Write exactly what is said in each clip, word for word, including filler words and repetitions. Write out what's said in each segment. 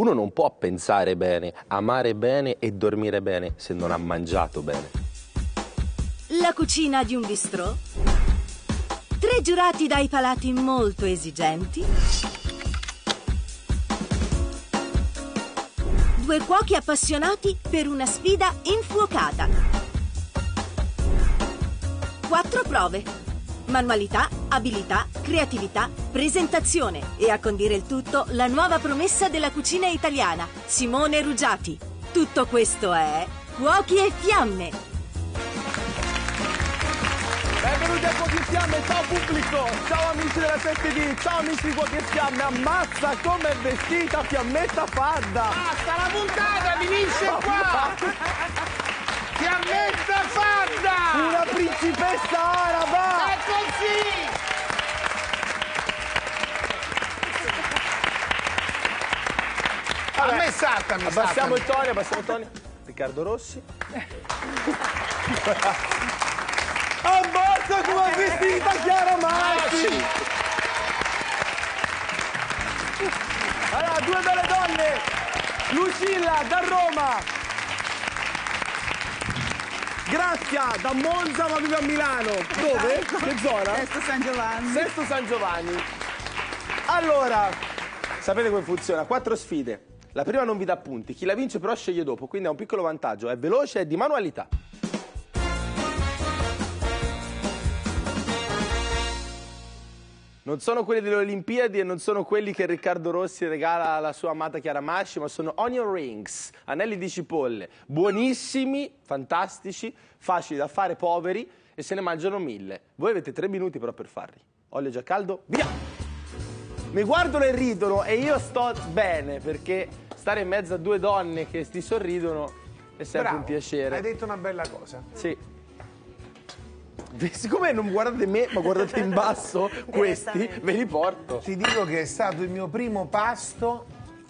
Uno non può pensare bene, amare bene e dormire bene se non ha mangiato bene. La cucina di un bistrò. Tre giurati dai palati molto esigenti. Due cuochi appassionati per una sfida infuocata. Quattro prove. Manualità, abilità, creatività, presentazione e a condire il tutto la nuova promessa della cucina italiana, Simone Ruggiati. Tutto questo è Cuochi e Fiamme. Benvenuti a Cuochi e Fiamme, ciao pubblico, ciao amici della sette D, ciao amici di Cuochi e Fiamme, ammazza com'è vestita Fiammetta Fadda! Basta, la puntata finisce qua! Fiammetta Fadda! Una principessa araba! È così! Vabbè, a me saltami, abbassiamo saltami. il tono, abbassiamo il tono. Riccardo Rossi. Ammazza come è vestita Chiara Massi! Allora, due belle donne! Lucilla da Roma! Grazia da Monza ma vive a Milano. Dove? Che zona? Sesto San Giovanni. Sesto San Giovanni. Allora, sapete come funziona? Quattro sfide. La prima non vi dà punti, chi la vince però sceglie dopo, quindi ha un piccolo vantaggio, è veloce e di manualità. Non sono quelli delle Olimpiadi e non sono quelli che Riccardo Rossi regala alla sua amata Chiara Masci, ma sono onion rings, anelli di cipolle, buonissimi, fantastici, facili da fare, poveri, e se ne mangiano mille. Voi avete tre minuti però per farli. Olio già caldo, via! Mi guardano e ridono e io sto bene, perché stare in mezzo a due donne che ti sorridono è sempre Bravo, un piacere. hai detto una bella cosa. Sì. Siccome non guardate me, ma guardate in basso questi, ve li porto. Ti dico che è stato il mio primo pasto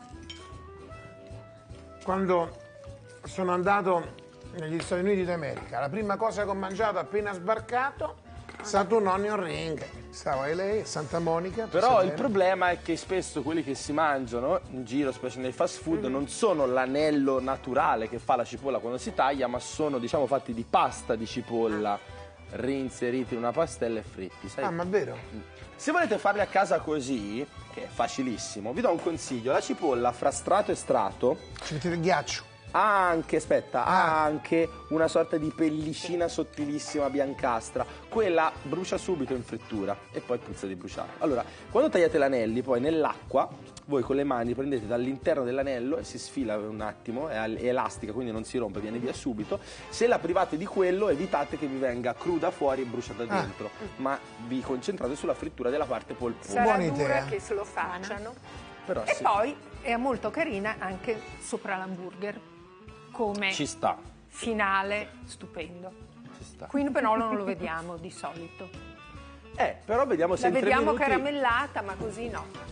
quando sono andato negli Stati Uniti d'America. La prima cosa che ho mangiato appena sbarcato è stato un onion ring. Stavo a L A, Santa Monica. Però il problema è che spesso quelli che si mangiano in giro, specie nei fast food, mm-hmm. non sono l'anello naturale che fa la cipolla quando si taglia, ma sono, diciamo, fatti di pasta di cipolla reinseriti in una pastella e fritti. Sai? Ah, ma è vero? Se volete farli a casa così, che è facilissimo, vi do un consiglio. La cipolla fra strato e strato ci mettete il ghiaccio. ha anche, aspetta, Ah. ha anche una sorta di pellicina sottilissima biancastra. Quella brucia subito in frittura e poi puzza di bruciato. Allora, quando tagliate l'anelli, poi nell'acqua voi con le mani prendete dall'interno dell'anello e si sfila un attimo, è elastica quindi non si rompe, viene via subito. Se la private di quello evitate che vi venga cruda fuori e bruciata dentro, ah. ma vi concentrate sulla frittura della parte polposa. Sarà Buona dura idea. che se lo facciano. Però E sì, poi è molto carina anche sopra l'hamburger, come ci sta, finale stupendo. ci sta. Qui però non lo vediamo di solito. Eh, però vediamo se La in tre vediamo minuti... caramellata, ma così no.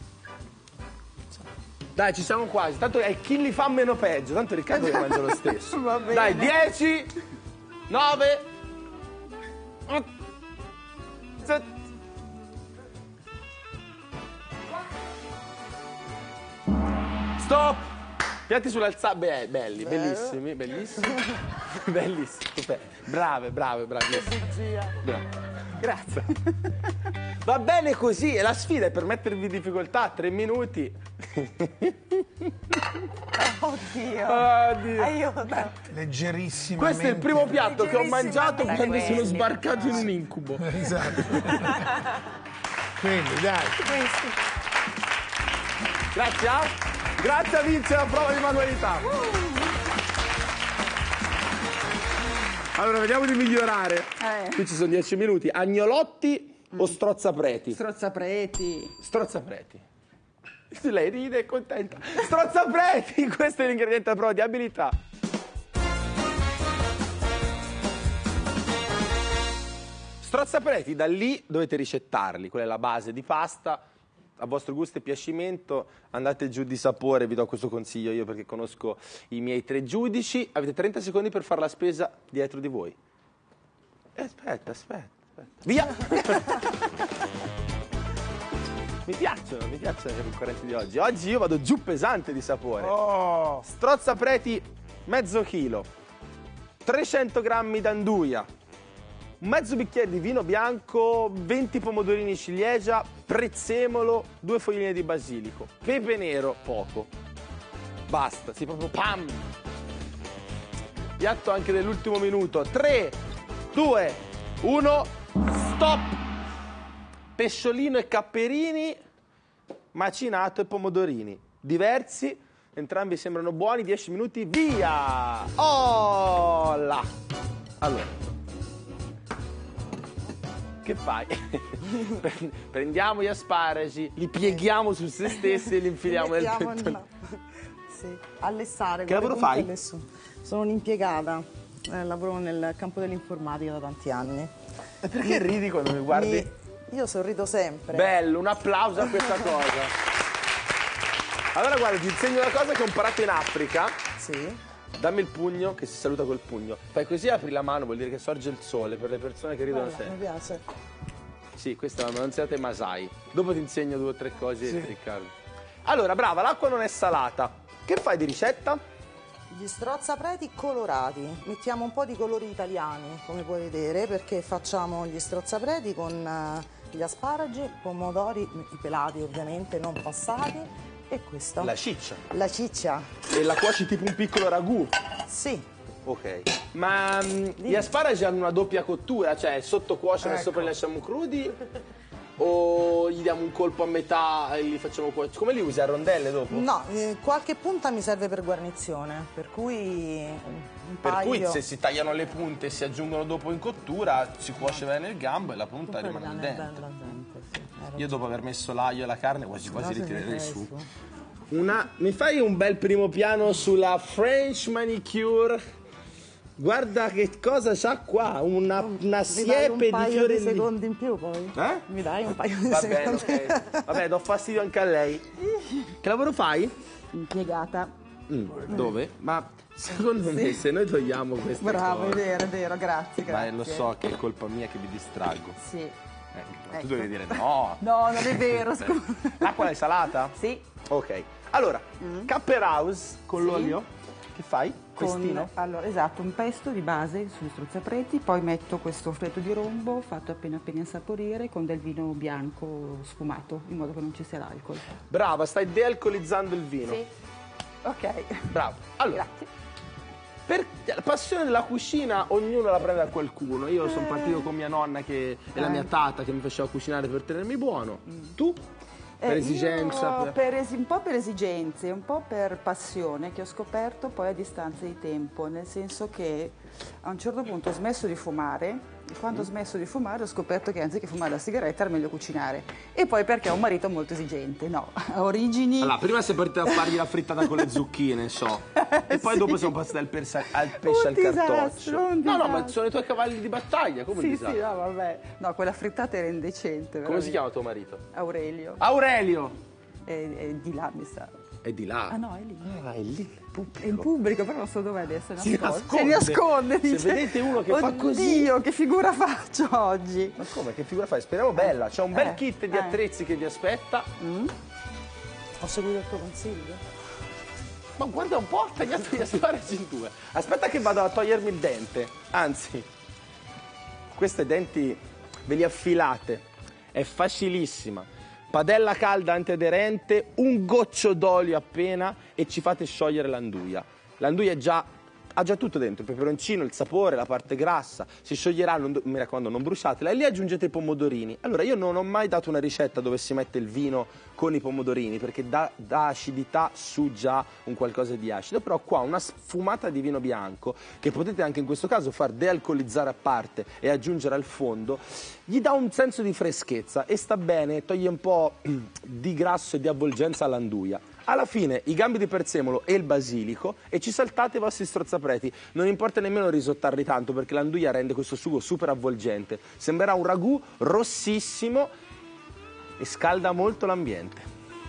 Dai, ci siamo quasi, tanto è chi li fa meno peggio, tanto Riccardo li mangia lo stesso. Va bene. Dai, dieci, nove, otto, sette. Stop! Piatti sull'alzata, be belli, bellissimi, bellissimi, bellissimi, stupendo. Brave, brave, bravissime. Brave. Grazie. Va bene così, e la sfida è per mettervi in difficoltà, tre minuti. Oddio. Oddio. Aiuto. Leggerissimo. Questo è il primo piatto che ho mangiato quando Leggerissimamente. sono sbarcato in un incubo. Esatto. Quindi, dai. Questi. Grazie, ah. Grazie a Vince la prova di manualità. Allora, vediamo di migliorare. Eh. Qui ci sono dieci minuti. Agnolotti o strozzapreti? Strozzapreti. Strozzapreti. Lei ride, è contenta. Strozzapreti, questo è l'ingrediente della prova di abilità. Strozzapreti, da lì dovete ricettarli. Quella è la base di pasta. A vostro gusto e piacimento, andate giù di sapore, vi do questo consiglio io perché conosco i miei tre giudici. Avete trenta secondi per fare la spesa dietro di voi. Eh, aspetta, aspetta, aspetta. Via! Mi piacciono, mi piacciono i concorrenti di oggi. Oggi io vado giù pesante di sapore. Oh, Strozzapreti mezzo chilo, trecento grammi d'anduia, un mezzo bicchiere di vino bianco, venti pomodorini ciliegia, prezzemolo, due foglie di basilico, pepe nero, poco. Basta, sì, proprio pam! Piatto anche dell'ultimo minuto. tre, due, uno, stop! Pesciolino e capperini, macinato e pomodorini. Diversi, entrambi sembrano buoni, dieci minuti, via! Oh là! Allora, che fai? Prendiamo gli asparagi, li pieghiamo su se stessi e li infiliamo nel Mettiamo pentolino. no. Sì, allessare. Che lavoro con le fai? punte alle su. Sono un'impiegata, eh, lavoro nel campo dell'informatica da tanti anni. E perché ridi quando mi guardi? Mi- Io sorrido sempre. Bello, un applauso a questa cosa. Allora guarda, ti insegno una cosa che ho imparato in Africa. Sì. Dammi il pugno, che si saluta col pugno. Fai così, apri la mano, vuol dire che sorge il sole per le persone che ridono Guarda, mi sempre. piace. Sì, questa è la malanziata Masai. Dopo ti insegno due o tre cose, Riccardo. Allora, brava, l'acqua non è salata. Che fai di ricetta? Gli strozzapreti colorati. Mettiamo un po' di colori italiani, come puoi vedere, perché facciamo gli strozzapreti con eh, gli asparagi, pomodori, i pelati ovviamente, non passati, e questo. La ciccia. La ciccia. E la cuoci tipo un piccolo ragù. Sì. Ok. Ma mm, gli asparagi hanno una doppia cottura, cioè sotto cuociono e Ecco. sopra li lasciamo crudi? O gli diamo un colpo a metà e li facciamo cuocere? Come li usi, a rondelle dopo? No, eh, qualche punta mi serve per guarnizione, per cui un Per paio. cui se si tagliano le punte e si aggiungono dopo in cottura, si cuoce bene il gambo e la punta Poi rimane al rimane dente. bello al dente, sì, hai ragione. Io dopo aver messo l'aglio e la carne quasi quasi No, li se tirerei mi su. tirerei Una, mi fai un bel primo piano sulla French manicure? Guarda che cosa c'ha qua, una, una Mi dai siepe un di paio di fiorellini. secondi in più poi? Eh? Mi dai un paio di Va bene, secondi? ok. Vabbè, do fastidio anche a lei. Che lavoro fai? Impiegata. Mm, dove? Ma secondo me se noi togliamo queste Bravo, è cose... vero, è vero, grazie, Ma grazie. lo so che è colpa mia che vi distraggo. Sì. Ecco, Ecco. tu devi dire no. No, non è vero, scusa. L'acqua è salata? Sì. Ok. Allora, Capper House con Sì. l'olio. Che fai? Con, Pestino? allora, esatto, un pesto di base sugli strozzapreti, poi metto questo freddo di rombo fatto appena appena insaporire con del vino bianco sfumato, in modo che non ci sia l'alcol. Brava, stai dealcolizzando il vino. Sì. Ok. Bravo. Allora, Grazie. per la passione della cucina ognuno la prende da qualcuno. Io sono partito con mia nonna che, e la mia tata che mi faceva cucinare per tenermi buono. Tu? Per Eh, esigenza? io per- per esi- un po' per esigenze, un po' per passione che ho scoperto poi a distanza di tempo, nel senso che a un certo punto ho smesso di fumare e quando ho smesso di fumare ho scoperto che anziché fumare la sigaretta era meglio cucinare. E poi perché ho un marito molto esigente, no, ha origini... Allora, prima sei partita a fargli la frittata con le zucchine, so. E poi Sì. dopo siamo passati dal, persa- al pesce Un al disastro, cartoccio. un No, no, ma disastro. sono i tuoi cavalli di battaglia, come un Sì, disastro. sì, no, vabbè. No, quella frittata era indecente. Come veramente. si chiama tuo marito? Aurelio. Aurelio! È, è di là, mi sa. È di là. Ah no, è lì. Ah, è lì, nel pubblico. È in pubblico, però non so dov'è adesso. è Si nascosto. nasconde. Si nasconde. Se dice. vedete uno che fa così- Oddio, che figura faccio oggi. Ma come? Che figura fai? Speriamo bella. C'è un bel Eh, kit di eh. attrezzi che vi aspetta. Ho seguito il tuo consiglio. Ma guarda un po', ho tagliato gli asparagi in due. Aspetta che vado a togliermi il dente. Anzi, questi denti ve li affilate. È facilissima. Padella calda antiaderente, un goccio d'olio appena e ci fate sciogliere l'anduia. L'anduia è già, ha già tutto dentro, il peperoncino, il sapore, la parte grassa. Si scioglierà, non do- mi raccomando non bruciatela, e lì aggiungete i pomodorini. Allora io non ho mai dato una ricetta dove si mette il vino con i pomodorini perché dà, dà acidità su già un qualcosa di acido, però qua una sfumata di vino bianco che potete anche in questo caso far dealcolizzare a parte e aggiungere al fondo, gli dà un senso di freschezza e sta bene, toglie un po' di grasso e di avvolgenza all'anduia. Alla fine i gambi di prezzemolo e il basilico e ci saltate i vostri strozzapreti. Non importa nemmeno risottarli tanto perché l'anduia rende questo sugo super avvolgente. Sembrerà un ragù rossissimo e scalda molto l'ambiente.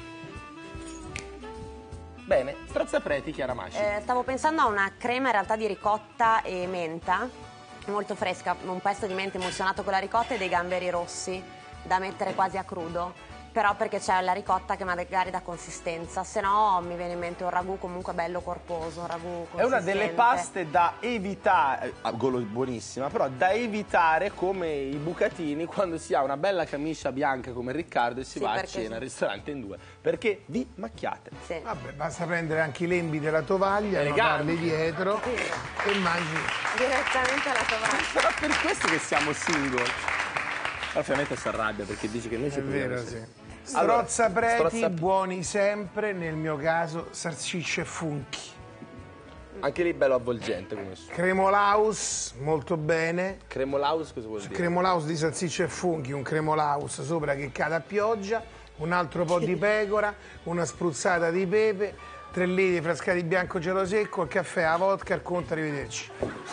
Bene, strozzapreti, Chiara Masci. Eh, stavo pensando a una crema in realtà di ricotta e menta, molto fresca, un pesto di menta emulsionato con la ricotta e dei gamberi rossi da mettere quasi a crudo. però perché c'è la ricotta che magari dà consistenza, se no mi viene in mente un ragù comunque bello corposo, un ragù consistente. È una delle paste da evitare, ah, buonissima, però da evitare come i bucatini quando si ha una bella camicia bianca come Riccardo e si Sì, va a perché cena sì. al ristorante in due, perché vi macchiate. Sì. Vabbè, basta prendere anche i lembi della tovaglia, Elegante. notarli dietro e mangi. Direttamente alla tovaglia. Sarà per questo che siamo single. Ovviamente si arrabbia perché dice che noi ci È vero, proviamo. sì. Allora, Strozza preti, strozza- buoni sempre, nel mio caso salsicce e funchi. Anche lì bello avvolgente come su. Cremolaus, molto bene. Cremolaus cosa vuol dire? Cremolaus di salsicce e funghi, un cremolaus sopra che cade a pioggia, un altro po' di pecora, una spruzzata di pepe, tre litri di frascati bianco gelo secco, il caffè, la vodka, il conto, arrivederci.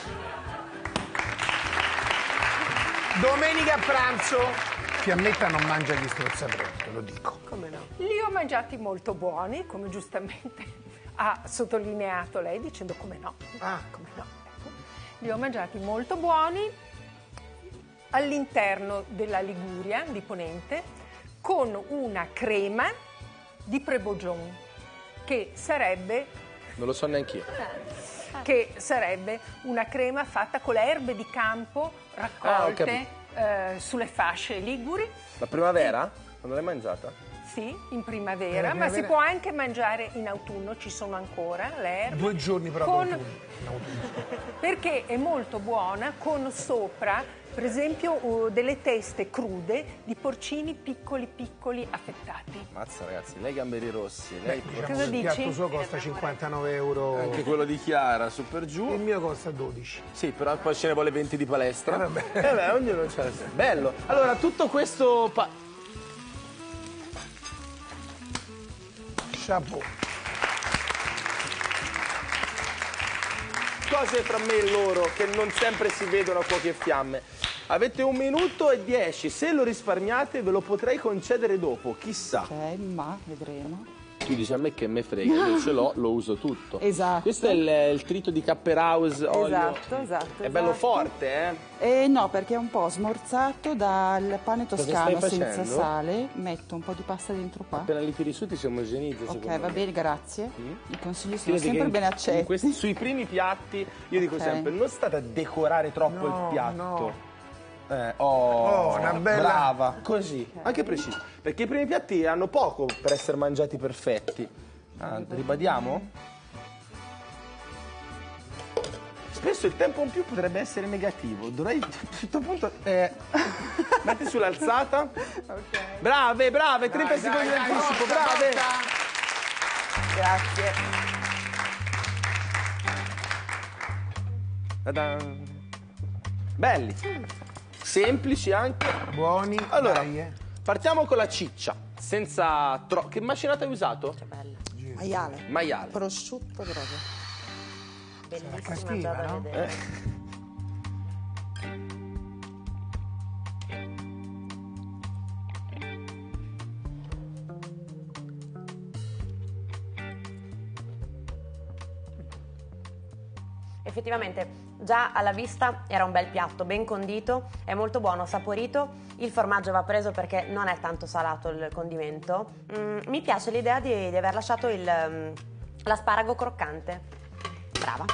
Domenica a pranzo, Fiammetta non mangia gli strozzapreti, te lo dico. Come no? Li ho mangiati molto buoni, come giustamente ha sottolineato lei, dicendo come no. Ah. Come no. Ecco. Li ho mangiati molto buoni all'interno della Liguria, di Ponente, con una crema di Prebogion, che sarebbe, Non lo so neanch'io. che sarebbe una crema fatta con le erbe di campo Ah, ho raccolte eh, sulle fasce liguri. La primavera? Non l'hai mangiata? Sì, in primavera, Eh, ma si primavera. può anche mangiare in autunno, ci sono ancora le erbe. Due giorni però Con- d'autunno, in autunno. Perché è molto buona con sopra, per esempio, uh, delle teste crude di porcini piccoli piccoli affettati. Mazza ragazzi, lei gamberi rossi, lei Diciamo Cosa che il piatto dici? suo costa cinquantanove euro, anche quello di Chiara, su per il giù. mio costa dodici. Sì, però poi ce ne vuole venti di palestra. Eh, vabbè. Eh beh, ognuno c'ha il suo. Bello. Allora, tutto questo pa- Chapeau. cose fra me e loro che non sempre si vedono a fuochi e fiamme. Avete un minuto e dieci, se lo risparmiate ve lo potrei concedere dopo, chissà. Ok, ma vedremo. Tu dici a me che me frega, io ce l'ho, lo uso tutto. Esatto. Questo è il, il trito di Capperhouse olio. Esatto, esatto, È bello esatto. forte, eh? Eh, no, perché è un po' smorzato dal pane Cosa toscano stai senza facendo? sale. Metto un po' di pasta dentro qua. Appena li tiri su ti si omogenizza, Ok, secondo va me. bene, grazie. I consigli sono Vedi che sempre in- ben in accetti. questi- sui primi piatti io dico Ok. sempre non state a decorare troppo No, il piatto. no. Eh, oh, Oh, una bella- brava, così, anche preciso. Perché i primi piatti hanno poco per essere mangiati perfetti. Ah, ribadiamo? Spesso il tempo in più potrebbe essere negativo. Dovrei a un certo punto. Eh, metti sull'alzata. Brave, brave, trenta Dai, secondi dai, di dai, anticipo, forza, brave. forza. Grazie. Ta-da. Belli, semplici anche. Buoni, Allora, dai, eh. partiamo con la ciccia, senza troppo. Che macinata hai usato? Bella. Maiale. Maiale. Prosciutto proprio. Bellissima cattiva, già da no? vedere. Effettivamente già alla vista era un bel piatto, ben condito, è molto buono, saporito. Il formaggio va preso perché non è tanto salato il condimento. Mm, mi piace l'idea di, di aver lasciato il, mm, l'asparago croccante. Brava.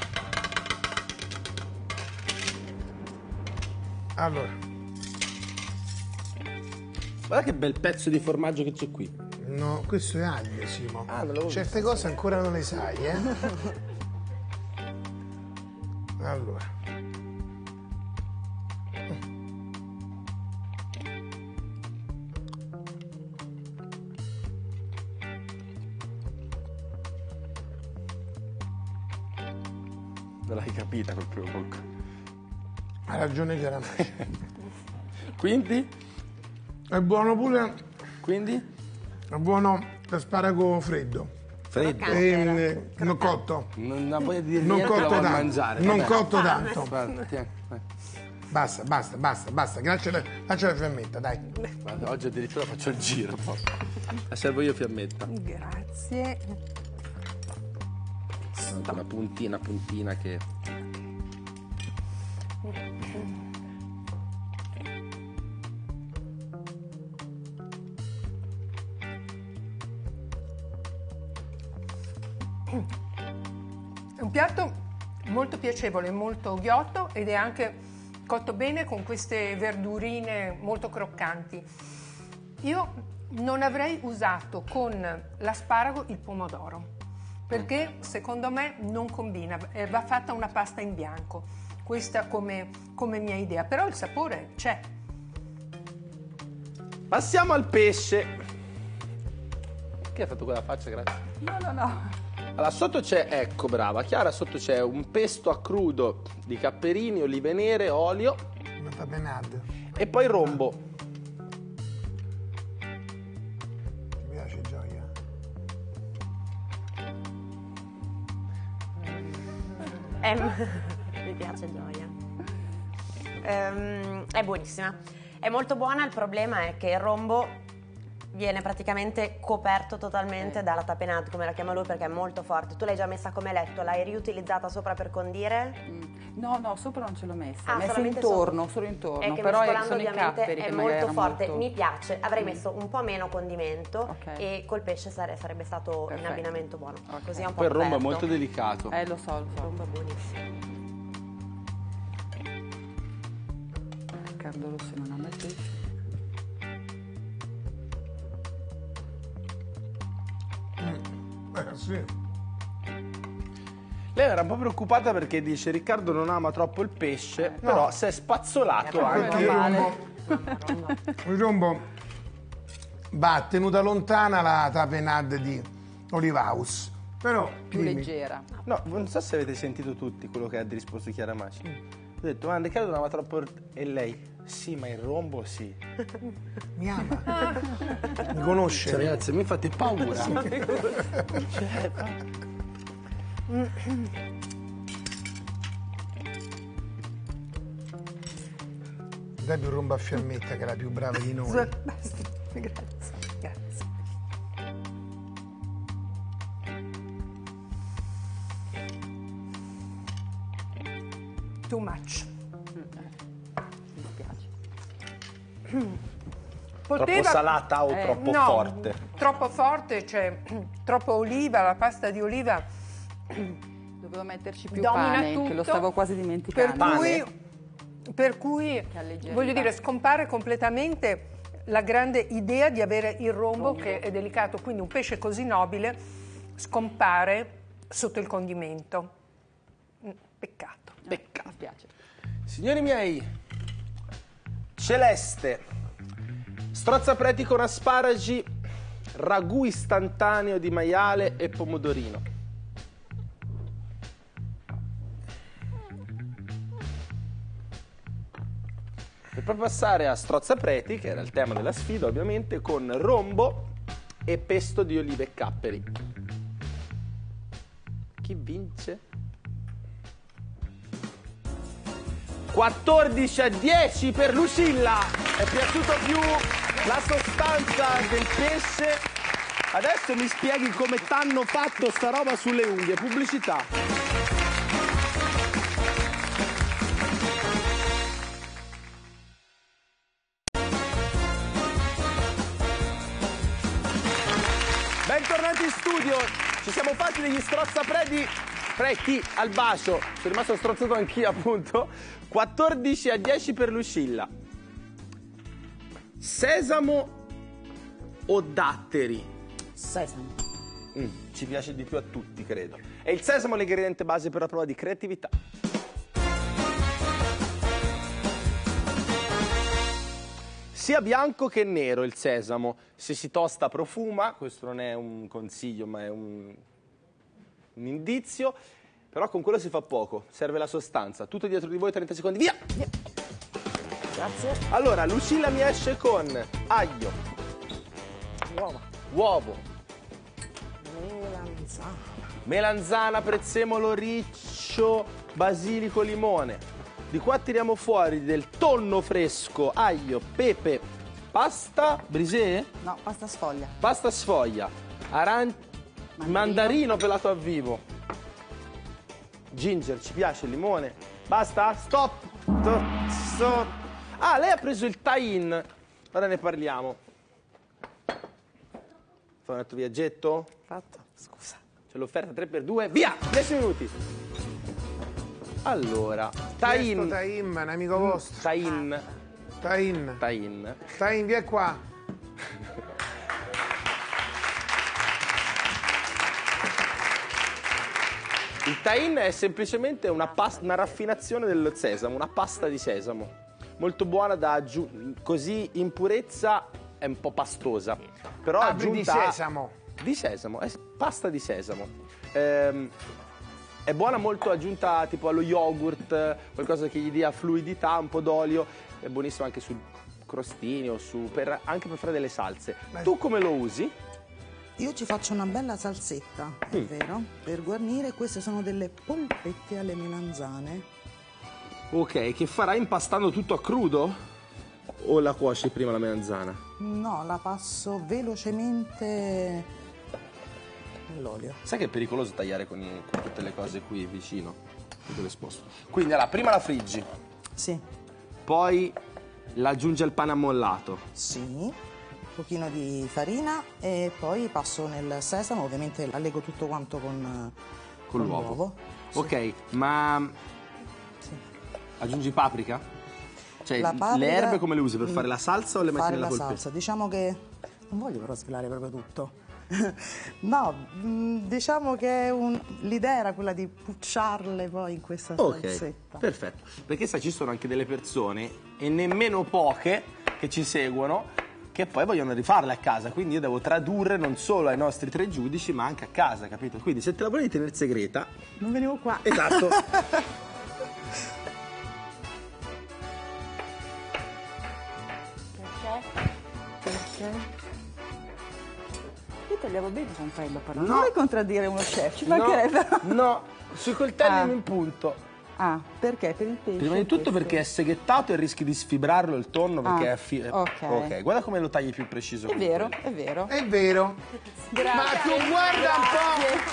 Allora, Guarda che bel pezzo di formaggio che c'è qui. no, questo è aglio, Simo. Ah, non l'avevo Certe cose ancora non le sai, eh? Allora. Non l'hai capita col primo bocco. Ha ragione chiaramente. Quindi? È buono pure, Quindi? è buono l'asparago freddo. Freddo. E, eh, non cotto. Non ha voglia di dire Non niente, la cotto vuol tanto. mangiare. Non vabbè. cotto tanto. Guarda, tieni, vai. Basta, basta, basta, basta. Lascia la fiammetta, dai. Guarda, oggi addirittura faccio il giro. La servo io fiammetta. Grazie. Anche una puntina, puntina che... È un piatto molto piacevole, molto ghiotto ed è anche cotto bene con queste verdurine molto croccanti. Io non avrei usato con l'asparago il pomodoro, perché secondo me non combina, eh, va fatta una pasta in bianco, questa come, come mia idea, però il sapore c'è. Passiamo al pesce. Che hai fatto quella faccia, grazie? No, no, no. Allora, sotto c'è, ecco, brava Chiara, sotto c'è un pesto a crudo di capperini, olive nere, olio. Una tapenade. E poi rombo. Ti piace, Gioia? Ehm, mi piace Gioia. Ehm, è buonissima. È molto buona, il problema è che il rombo viene praticamente coperto totalmente dalla tapenade, come la chiama lui, perché è molto forte. Tu l'hai già messa come letto, l'hai riutilizzata sopra per condire? Mm. No, no, sopra non ce l'ho messa, Ah, l'ho messa solamente intorno, sopra. solo intorno, È che però mescolando sono i ovviamente capperi è che magari molto erano forte, molto... mi piace, avrei Mm. messo un po' meno condimento Ok. e col pesce sare- sarebbe stato Perfetto. un abbinamento buono, Ok. così è un po' Poi il rombo è coperto. molto delicato. Eh, lo so, lo Il so. rombo è buonissimo. Riccardo Rossi non ama il pesce. Eh, sì. Lei era un po' preoccupata perché dice Riccardo non ama troppo il pesce, però si è spazzolato Eh, anche. Il male. rombo, il rombo va tenuta lontana la tapenade di Olivaus, però Più dimmi. leggera. No, non so se avete sentito tutti quello che ha risposto Chiara Masci. Ho detto, ma Riccardo non ama troppo il... E lei, sì, ma il rombo sì. Mi ama, mi conosce. Cioè, ragazzi, mi fate paura. Dai più rombo a Fiammetta che è la più brava di noi. Basta, grazie, grazie. Too much. Mi spiace. Troppo salata o Eh, troppo no, forte? Troppo forte, cioè troppo oliva, la pasta di oliva Dovevo metterci più domina pane, tutto. che lo stavo quasi dimenticando. Per cui, per cui alleggerità. voglio dire, scompare completamente la grande idea di avere il rombo, che è delicato, quindi un pesce così nobile scompare sotto il condimento. Mm, Peccato. Peccato. Mi spiace. Signori miei, Celeste, strozzapreti con asparagi, ragù istantaneo di maiale e pomodorino. Per poi passare a strozzapreti, che era il tema della sfida ovviamente, con rombo e pesto di olive e capperi. Chi vince? quattordici a dieci per Lucilla. È piaciuto più la sostanza del pesce. Adesso mi spieghi come t'hanno fatto sta roba sulle unghie. Pubblicità. Bentornati in studio. Ci siamo fatti degli strozzapreti preti al bacio. Sono rimasto strozzato anch'io, appunto. quattordici a dieci per Lucilla. Sesamo o datteri? Sesamo. Mm, ci piace di più a tutti, credo. E il sesamo è l'ingrediente base per la prova di creatività. Sia bianco che nero il sesamo. Se si tosta profuma, questo non è un consiglio ma è un, un indizio, però con quello si fa poco, serve la sostanza. Tutto dietro di voi, trenta secondi, via! Grazie. Allora, Lucilla mi esce con aglio, Uova. uovo, Melanzana. melanzana, prezzemolo riccio, basilico, limone. Di qua tiriamo fuori del tonno fresco, aglio, pepe, pasta, brisè, No, pasta sfoglia. pasta sfoglia, aran... mandarino. mandarino pelato a vivo, ginger, ci piace il limone. Basta? Stop! Stop! Stop. Ah, lei ha preso il tie-in. Ora ne parliamo. Fai un altro viaggetto? Fatto. Scusa. Ce per l'offerta tre per due, via, dieci minuti. Allora, Tahin. Tahin, un amico vostro. Tahin. Tahin. Tahin. Tahin, vieni qua. Il Tahin è semplicemente una, pasta, una raffinazione del sesamo, una pasta di sesamo. Molto buona da aggiungere, così in purezza è un po' pastosa. Però Apri aggiunta di sesamo. Di sesamo, è pasta di sesamo. Ehm, È buona molto aggiunta tipo allo yogurt, qualcosa che gli dia fluidità, un po' d'olio. È buonissima anche sul crostini o su, per, anche per fare delle salse. Beh. Tu come lo usi? Io ci faccio una bella salsetta, è Mm. vero? Per guarnire, queste sono delle polpette alle melanzane. Ok, che farai impastando tutto a crudo? O la cuoci prima la melanzana? No, la passo velocemente nell'olio. Sai che è pericoloso tagliare con, i- con tutte le cose qui vicino? Tutto l'esposto. Quindi allora, prima la friggi, Sì, poi la aggiungi al pane ammollato. sì, un pochino di farina e poi passo nel sesamo, ovviamente la lego tutto quanto con, Con l'uovo. Ok, ma Sì. aggiungi paprika? Cioè, La paprika- le erbe come le usi? Per fare la salsa o le metti fare nella la polpetta? salsa. Diciamo che non voglio però svelare proprio tutto. No, mh, diciamo che un- l'idea era quella di pucciarle poi in questa Ok, salsetta. perfetto. Perché sai, ci sono anche delle persone, e nemmeno poche, che ci seguono, che poi vogliono rifarle a casa. Quindi io devo tradurre non solo ai nostri tre giudici, ma anche a casa, capito? Quindi se te la volevi tenere segreta... Non venivo qua. Esatto. Perché? Perché? Io tagliavo bene San Pello, però. No. Non vuoi contraddire uno chef, ci mancherebbe. No, no, sui coltelli Ah. in punto. Ah, perché? Per il pesce? Prima di tutto questo. perché è seghettato e rischi di sfibrarlo il tonno perché Ah, è fi- ok. ok, guarda come lo tagli più preciso. È con vero, quello. è vero. È vero. Grazie. Ma tu guarda un po'.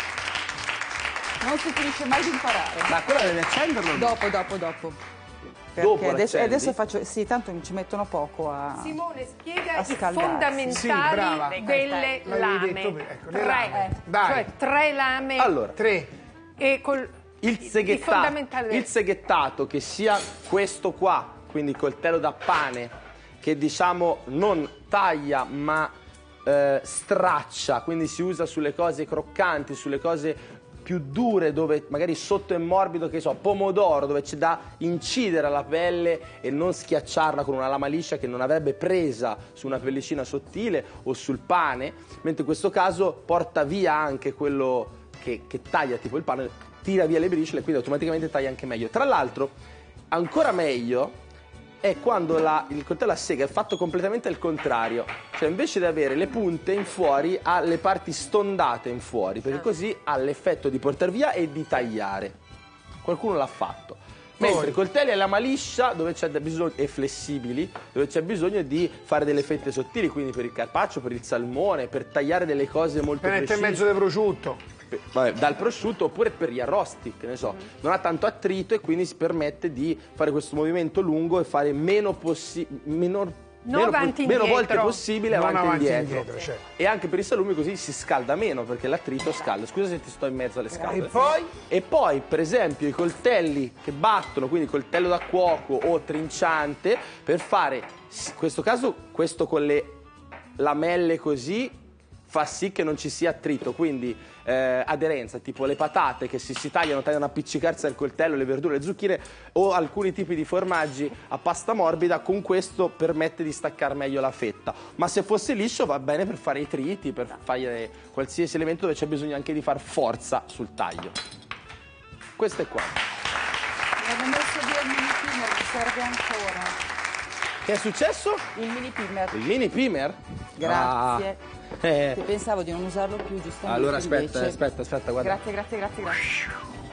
Non si finisce mai di imparare. Ma quella devi accenderlo? Dopo, dopo, dopo. Perché Dopo adesso, l'accendi? adesso faccio. Sì, tanto ci mettono poco a. Simone, spiega A i scaldarsi. fondamentali Sì, brava. delle L'avevi lame. detto prima, ecco, le tre, lame. Dai. cioè tre lame Allora, Tre. e col il i seghettato, fondamentali del- il seghettato che sia questo qua, quindi il coltello da pane, che diciamo non taglia ma eh, straccia, quindi si usa sulle cose croccanti, sulle cose più dure, dove magari sotto è morbido, che so, pomodoro, dove c'è da incidere la pelle e non schiacciarla con una lama liscia che non avrebbe presa su una pellicina sottile o sul pane, mentre in questo caso porta via anche quello che, che taglia tipo il pane, tira via le briciole e quindi automaticamente taglia anche meglio. Tra l'altro, ancora meglio è quando la- il coltello a sega è fatto completamente al contrario, cioè invece di avere le punte in fuori ha le parti stondate in fuori, perché così ha l'effetto di portare via e di tagliare. Qualcuno l'ha fatto. Mentre Poi. i coltelli alla liscia, dove c'è da bisogno, e flessibili, dove c'è bisogno di fare delle fette sottili, quindi per il carpaccio, per il salmone, per tagliare delle cose molto Per mettere precise. in mezzo di prosciutto. Per- vabbè, dal prosciutto oppure per gli arrosti, che ne so, non ha tanto attrito e quindi si permette di fare questo movimento lungo e fare meno possi- minor- Non meno, po- avanti meno indietro. volte possibile Non avanti e avanti e indietro. indietro, certo. E anche per i salumi così si scalda meno perché l'attrito scalda. Scusa se ti sto in mezzo alle scatole. E poi? E poi, per esempio, i coltelli che battono, quindi coltello da cuoco o trinciante, per fare, in questo caso, questo con le lamelle così, fa sì che non ci sia attrito, quindi eh, aderenza, tipo le patate che si, si tagliano, tagliano a appiccicarsi al coltello, le verdure, le zucchine o alcuni tipi di formaggi a pasta morbida, con questo permette di staccare meglio la fetta. Ma se fosse liscio va bene per fare i triti, per fare qualsiasi elemento dove c'è bisogno anche di far forza sul taglio. Questo è qua. Abbiamo messo via il mini primer, mi serve ancora. Che è successo? Il mini primer. Il mini primer? Grazie. Ah, eh. Che pensavo di non usarlo più, giustamente. Allora aspetta, invece. aspetta, aspetta, guarda. Grazie, grazie, grazie, grazie.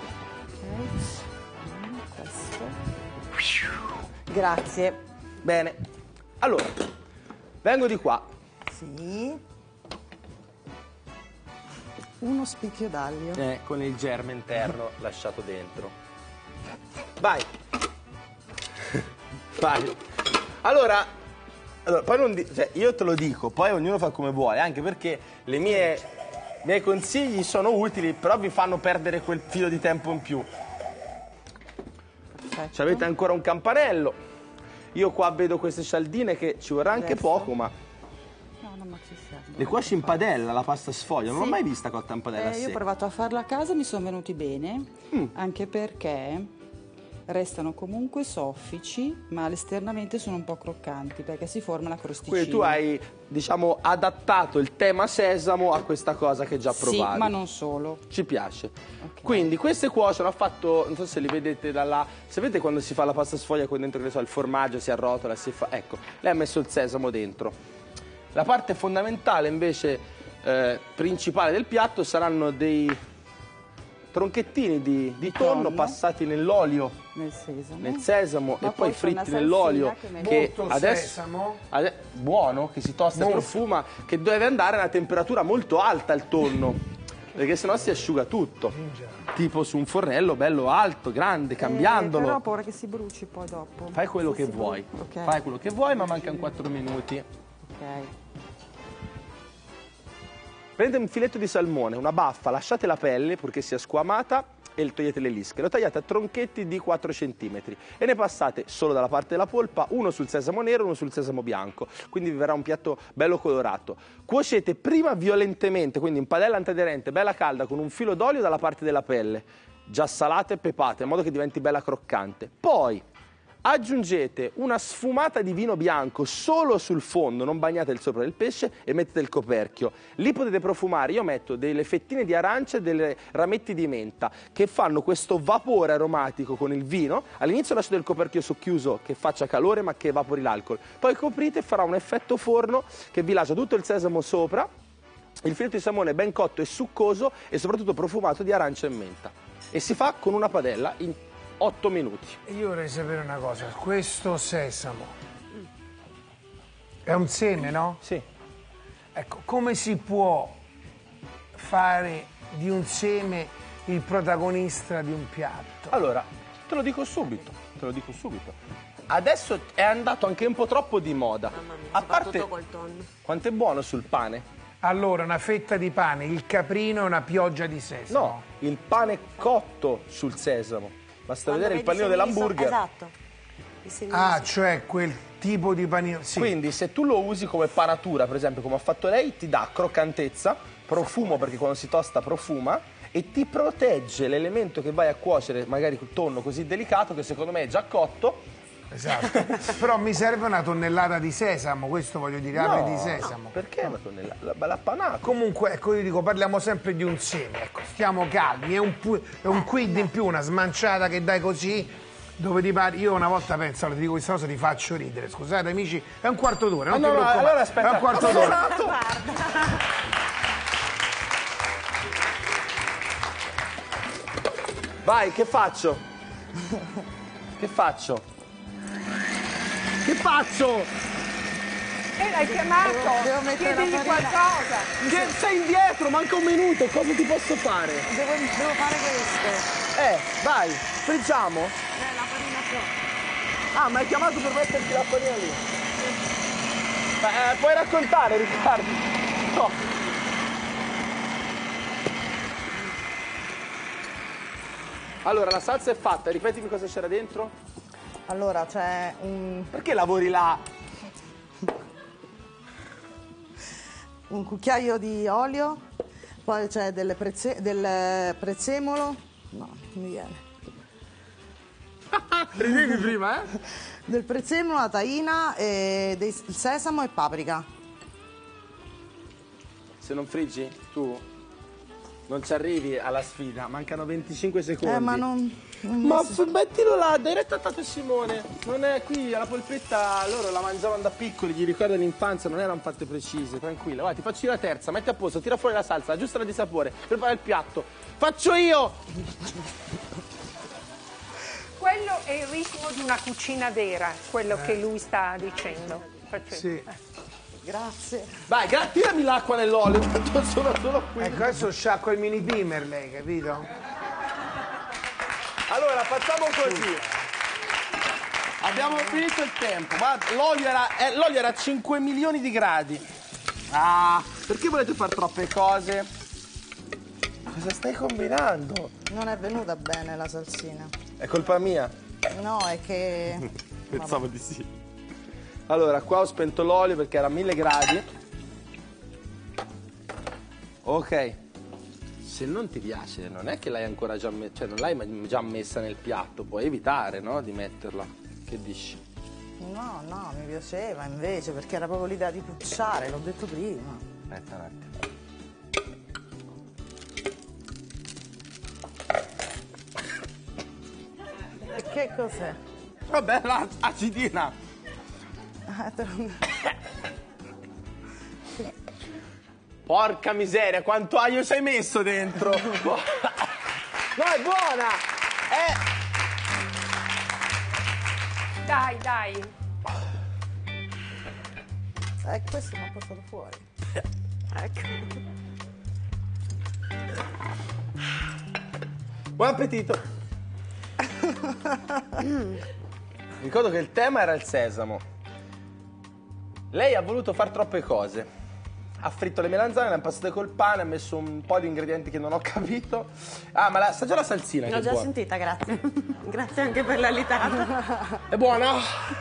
Ok. Questo. Grazie. Bene. Allora, vengo di qua. Sì. Uno spicchio d'aglio. Eh, con il germe interno lasciato dentro. Vai. Vai. Allora, allora poi non di- cioè, io te lo dico, poi ognuno fa come vuole, anche perché le mie i miei consigli sono utili, però vi fanno perdere quel filo di tempo in più. Perfetto. Ci avete ancora un campanello. Io qua vedo queste cialdine che ci vorrà anche Adesso. poco, ma No, no, ma ci siamo. le cuoci in padella, la pasta sfoglia, non l'ho Sì. mai vista cotta in padella Eh, io ho secca. provato a farla a casa, mi sono venuti bene, Mm. anche perché restano comunque soffici, ma esternamente sono un po' croccanti, perché si forma la crosticina. Quindi tu hai, diciamo, adattato il tema sesamo a questa cosa che già provavi. Sì, ma non solo. Ci piace. Ok. Quindi queste cuociono ha fatto, non so se li vedete da là, sapete quando si fa la pasta sfoglia con dentro, che ne so, il formaggio si arrotola, si fa, ecco, lei ha messo il sesamo dentro. La parte fondamentale invece, eh, principale del piatto saranno dei tronchettini di, di tonno, tonno. passati nell'olio, Nel sesamo. nel sesamo Ma e poi poi con una fritti nell'olio, salsina che mette- che Molto adesso sesamo. ade- buono, che si tosta Molto. e profuma, che deve andare a una temperatura molto alta il tonno, perché sennò si asciuga tutto, tipo su un fornello bello alto, grande, cambiandolo. Eh, però ho paura che si bruci poi dopo. Fai quello Se che si vuoi, bru- Ok. fai quello che vuoi, ma mancano quattro minuti. Ok. Prendete un filetto di salmone, una baffa, lasciate la pelle purché sia squamata e togliete le lische. Lo tagliate a tronchetti di quattro centimetri e ne passate solo dalla parte della polpa, uno sul sesamo nero e uno sul sesamo bianco. Quindi vi verrà un piatto bello colorato. Cuocete prima violentemente, quindi in padella antiaderente, bella calda, con un filo d'olio dalla parte della pelle, già salata e pepata, in modo che diventi bella croccante. Poi aggiungete una sfumata di vino bianco solo sul fondo, non bagnate il sopra del pesce, e mettete il coperchio. Lì potete profumare, io metto delle fettine di arancia e delle rametti di menta che fanno questo vapore aromatico con il vino. All'inizio lasciate il coperchio socchiuso che faccia calore ma che evapori l'alcol. Poi coprite e farà un effetto forno che vi lascia tutto il sesamo sopra, il filetto di salmone ben cotto e succoso e soprattutto profumato di arancia e menta. E si fa con una padella in otto minuti. Io vorrei sapere una cosa, questo sesamo è un seme, no? Sì. Ecco, come si può fare di un seme il protagonista di un piatto? Allora, te lo dico subito, te lo dico subito. Adesso è andato anche un po' troppo di moda. Mamma mia, A parte soprattutto col tonno. quanto è buono sul pane. Allora, una fetta di pane, il caprino e una pioggia di sesamo. No, il pane cotto sul sesamo. Basta Quando vedere il vedi panino semini so- dell'hamburger. Esatto. I semini Ah, so- cioè quel tipo di panino. Sì. Quindi se tu lo usi come panatura, per esempio, come ha fatto lei, ti dà croccantezza, profumo perché quando si tosta profuma e ti protegge l'elemento che vai a cuocere, magari col tonno così delicato che secondo me è già cotto. Esatto. Però mi serve una tonnellata di sesamo, questo voglio dire, ave di sesamo. Perché una tonnellata? La bella panata. Comunque, ecco, io dico, parliamo sempre di un seme, ecco, stiamo calmi, è un, pu- è un quid in più, una smanciata che dai così, dove ti pari. Io una volta penso, allora, ti dico questa cosa, ti faccio ridere, scusate amici, è un quarto d'ora, non Ah, ti no, no, preoccupare, allora aspetta, è un quarto ho d'ora. suonato. Vai, che faccio? Che faccio? Che faccio? E l'hai chiamato? Devo mettere la Chiedigli farina. qualcosa. Che sei indietro, manca un minuto, cosa ti posso fare? Devo, devo fare questo. Eh, vai, friggiamo? Eh, la farina pro. Ah, ma hai chiamato per metterti la farina lì? Eh, puoi raccontare, Riccardo? No. Allora, la salsa è fatta, ripetimi cosa c'era dentro? Allora, c'è un, Perché lavori là? un cucchiaio di olio, poi c'è delle preze- del prezzemolo, no, non mi viene, Ridevi prima, eh? del prezzemolo, la tahina, e dei, il sesamo e paprika. Se non friggi, tu non ci arrivi alla sfida, mancano venticinque secondi. Eh, ma non... non Ma mi- f- mettilo là, dai retta a Tato Simone. Non è qui, alla polpetta loro la mangiavano da piccoli, gli ricorda l'infanzia, non erano fatte precise, tranquilla. Vai, ti faccio io la terza, metti a posto, tira fuori la salsa, aggiustala di sapore, prepara il piatto. Faccio io! Quello è il ritmo di una cucina vera, quello che lui sta dicendo. Faccio- Sì. Grazie. Vai, gra- tirami l'acqua nell'olio, tanto sono solo qui. Ecco, adesso sciacqua il mini primer lei, capito? Allora, facciamo così. Abbiamo finito il tempo. Guarda, l'olio era, eh, l'olio era a cinque milioni di gradi. Ah, perché volete fare troppe cose? Cosa stai combinando? Non è venuta bene la salsina. È colpa mia? No, è che... Pensavo di sì. Allora, qua ho spento l'olio perché era a mille gradi. Ok. Se non ti piace, non è che l'hai ancora già messa, cioè non l'hai già messa nel piatto, puoi evitare, no, di metterla. Che dici? No, no, mi piaceva invece perché era proprio l'idea di pucciare, l'ho detto prima. Aspetta un attimo. E che cos'è? Vabbè, la acidina. Porca miseria, quanto aglio ci hai messo dentro? No, è buona! È... Dai, dai. Eh, questo mi ha portato fuori. Ecco. Buon appetito! Ricordo che il tema era il sesamo. Lei ha voluto fare troppe cose. Ha fritto le melanzane, le ha impastate col pane, ha messo un po' di ingredienti che non ho capito. Ah, ma la, sa già la salsina che L'ho è già buona. sentita, grazie. Grazie anche per l'alitata. È buona?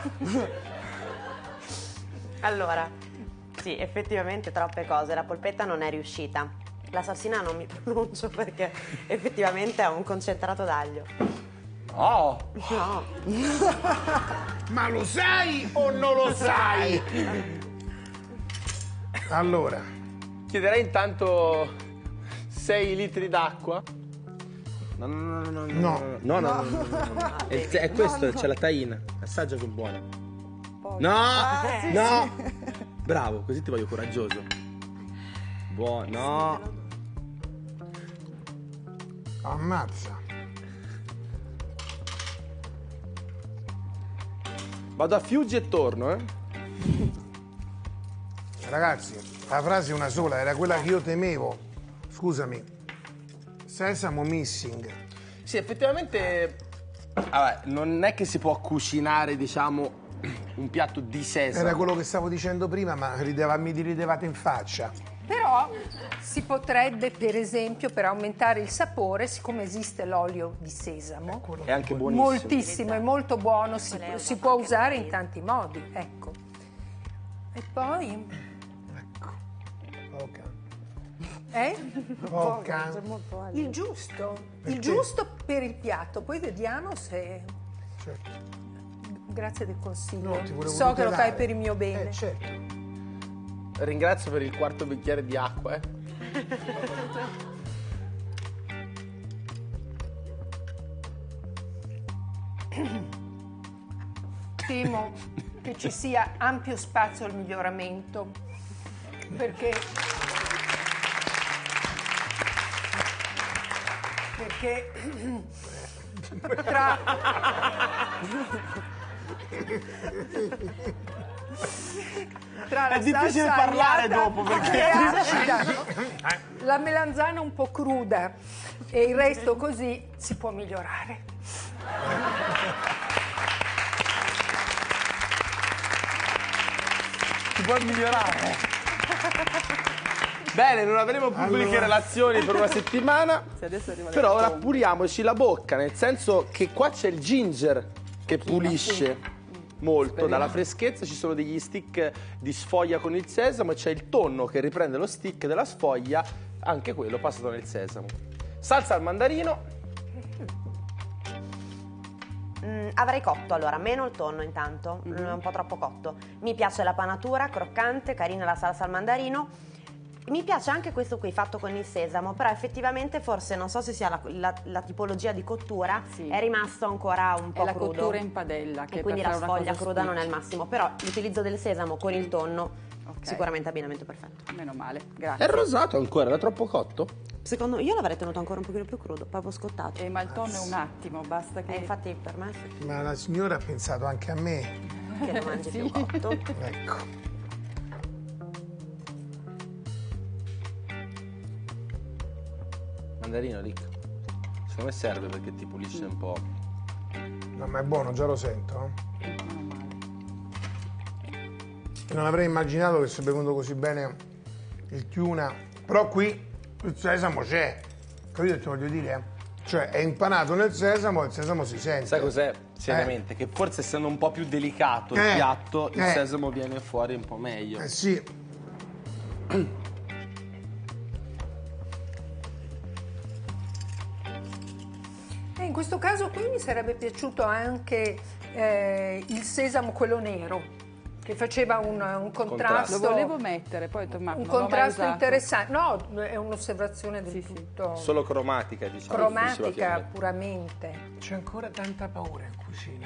Allora, sì, effettivamente troppe cose. La polpetta non è riuscita. La salsina non mi pronuncio perché effettivamente ha un concentrato d'aglio. Oh! No. Ma lo sai o non lo sai? Allora, Chiederei intanto sei litri d'acqua. No, no, no, no, no, No. no, no, no, no, no, no. È, il- è questo, c'è la taina. Assaggia che è buona. No, no. Bravo, così ti voglio coraggioso. Buono, no. ammazza. Vado a Fiuggi e torno, eh. Ragazzi, la frase è una sola, era quella che io temevo. Scusami. Sesamo missing. Sì, effettivamente vabbè, non è che si può cucinare, diciamo, un piatto di sesamo. Era quello che stavo dicendo prima, ma rideva- mi ridevate in faccia. Però si potrebbe, per esempio, per aumentare il sapore, siccome esiste l'olio di sesamo, È anche buonissimo. moltissimo, è molto buono, si, si può usare in tanti modi, ecco. E poi, Poca. eh? Poca. Il giusto, Perché? il giusto per il piatto, poi vediamo se... Certo. Grazie del consiglio, No, ti volevo so che lo tutelare. fai per il mio bene. Eh, certo. Ringrazio per il quarto bicchiere di acqua, eh. Temo che ci sia ampio spazio al miglioramento, perché, perché tra, tra la È difficile salsa parlare agliata dopo, perché- e acida, la melanzana un po' cruda e il resto così si può migliorare. Si può migliorare. Bene, non avremo pubbliche Allora. relazioni per una settimana. Se adesso arriva Però ora l'esponda. puliamoci la bocca, nel senso che qua c'è il ginger che pulisce molto. Dalla freschezza ci sono degli stick di sfoglia con il sesamo e c'è il tonno che riprende lo stick della sfoglia, anche quello passato nel sesamo. Salsa al mandarino. Mm, avrei cotto allora, meno il tonno intanto, Mhm. mm, è un po' troppo cotto. Mi piace la panatura, croccante, carina la salsa al mandarino. Mi piace anche questo qui fatto con il sesamo, però effettivamente forse non so se sia la, la- la tipologia di cottura, Sì. è rimasto ancora un po' È la crudo. cottura in padella, che E quindi per la fare una sfoglia cosa cruda non è il spiccia. massimo, però l'utilizzo del sesamo con il tonno Ok. sicuramente abbinamento perfetto. Meno male, È grazie. rosato ancora, era troppo cotto? Secondo me io l'avrei tenuto ancora un pochino più crudo, proprio scottato. Eh, ma il tonno è un attimo, basta che... E infatti per me sì, Ma la signora ha pensato anche a me. che lo mangi più cotto. Ecco. Mandarino, Rick. Secondo me serve perché ti pulisce un po'. No, ma è buono, già lo sento. Meno male. Non avrei immaginato che sarebbe venuto così bene il tuna. Però qui il sesamo c'è. Capito che ti voglio dire? Eh? Cioè è impanato nel sesamo e il sesamo si sente. Sai cos'è? Seriamente, eh. che forse essendo un po' più delicato il eh. piatto, il eh. sesamo viene fuori un po' meglio. Eh sì. E in questo caso qui mi sarebbe piaciuto anche eh, il sesamo quello nero, che faceva un, un contrasto. Lo volevo mettere, poi ma un non l'ho mai contrasto usato. interessante. No, è un'osservazione del Sì, sì. tutto Solo cromatica, diciamo. cromatica puramente. C'è ancora tanta paura in cucina,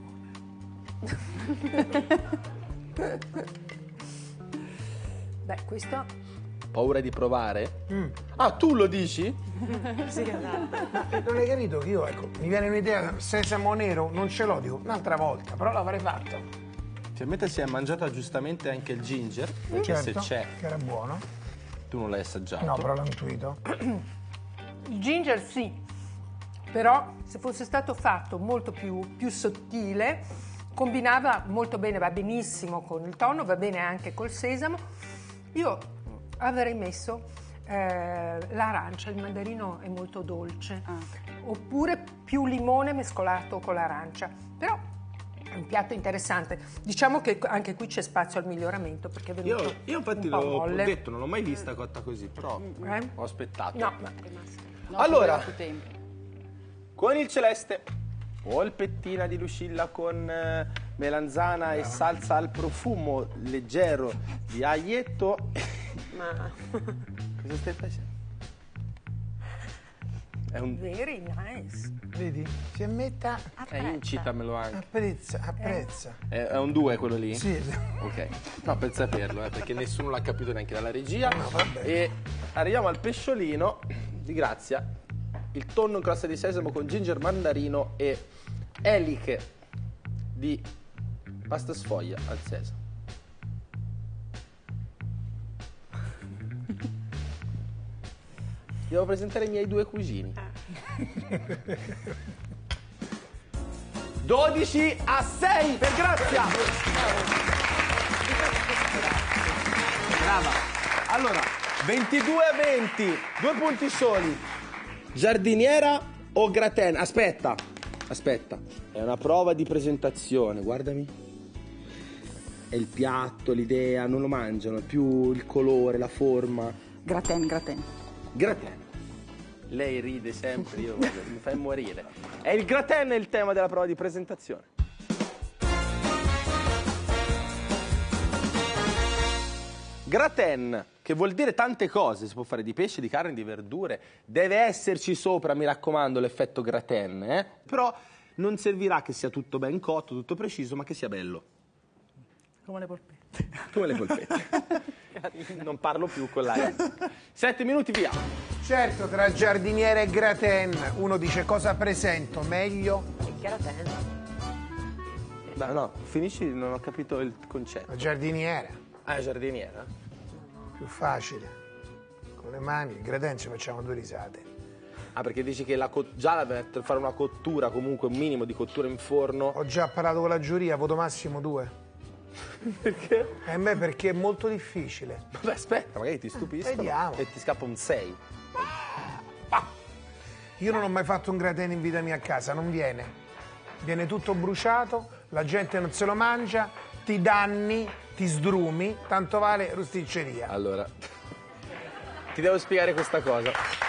Simone. Beh, questo Paura di provare? Mm. Ah, tu lo dici? Sì, esatto. Non hai capito che io, ecco, mi viene un'idea, sesamo nero, non ce l'ho, dico, un'altra volta, però l'avrei fatto. Cioè, mentre si è mangiato giustamente anche il ginger, perché Certo, se c'è, che era buono. tu non l'hai assaggiato. No, però l'ho intuito. il ginger sì, però se fosse stato fatto molto più, più sottile, combinava molto bene, va benissimo con il tonno, va bene anche col sesamo. Io avrei messo eh, l'arancia, il mandarino è molto dolce, Ah. oppure più limone mescolato con l'arancia, però è un piatto interessante. Diciamo che anche qui c'è spazio al miglioramento perché è venuto Io, io infatti un po' l'ho ho molle. detto, non l'ho mai vista cotta così, però Eh? ho aspettato. No, ma No, Allora. ci voleva più tempo. Con il celeste, polpettina di Lucilla con eh, melanzana e salsa al profumo leggero di aglietto. Ma Cosa stai facendo? È un... very nice. Vedi? Si ammetta, Eh, incitamelo anche. apprezza, apprezza. È, è un due quello lì? Sì. Ok, no, per saperlo, eh, perché nessuno l'ha capito neanche dalla regia. No, vabbè. E arriviamo al pesciolino di Grazia, il tonno in crosta di sesamo con ginger mandarino e eliche di pasta sfoglia al sesamo. Devo presentare i miei due cugini. dodici a sei per Grazia. Brava. Allora, ventidue a venti, due punti soli. Giardiniera o gratin? Aspetta, aspetta. È una prova di presentazione, guardami. È il piatto, l'idea, non lo mangiano, è più il colore, la forma. Gratin, gratin. Gratin. Lei ride sempre, io guarda, mi fai morire. È il gratin il tema della prova di presentazione. Gratin, che vuol dire tante cose, si può fare di pesce, di carne, di verdure, deve esserci sopra, mi raccomando, l'effetto gratin, eh? Però non servirà che sia tutto ben cotto, tutto preciso, ma che sia bello. Come le polpette. Come le polpette. Non parlo più con l'aria. Sette minuti, via. Certo, tra giardiniera e gratin, uno dice cosa presento meglio? il gratin. No, no, finisci, non ho capito il concetto. La giardiniera, Ah, giardiniera? più facile. Con le mani, il gratin ci facciamo due risate. Ah, perché dici che la co- già la- per fare una cottura, comunque un minimo di cottura in forno. Ho già parlato con la giuria, voto massimo due. Perché? E a me perché è molto difficile. Vabbè, aspetta, magari ti stupiscono Vediamo. e ti scappa un sei. Io non ho mai fatto un gratin in vita mia a casa, non viene. Viene tutto bruciato, la gente non se lo mangia, ti danni, ti sdrumi, tanto vale rosticceria. Allora, ti devo spiegare questa cosa.